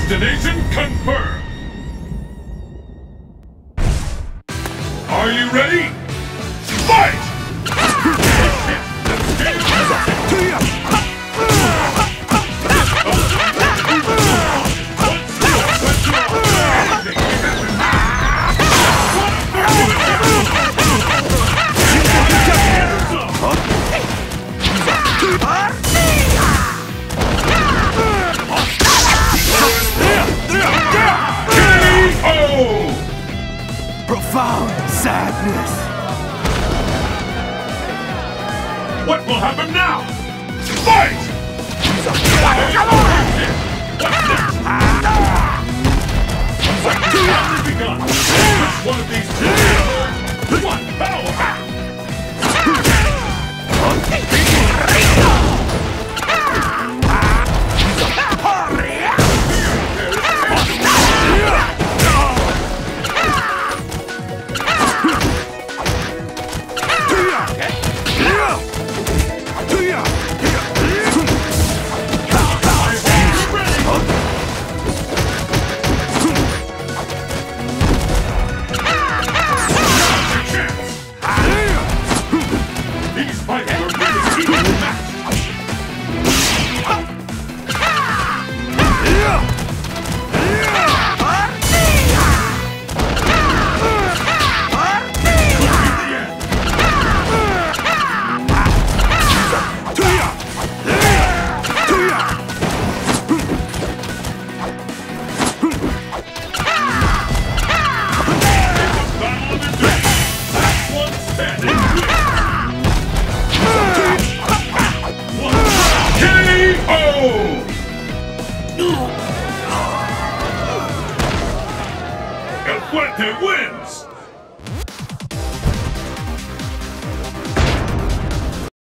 Destination confirmed! Are you ready? Fight! Profound sadness. What will happen now? Fight! Only begun. Which one of these two? One power! El Fuerte wins!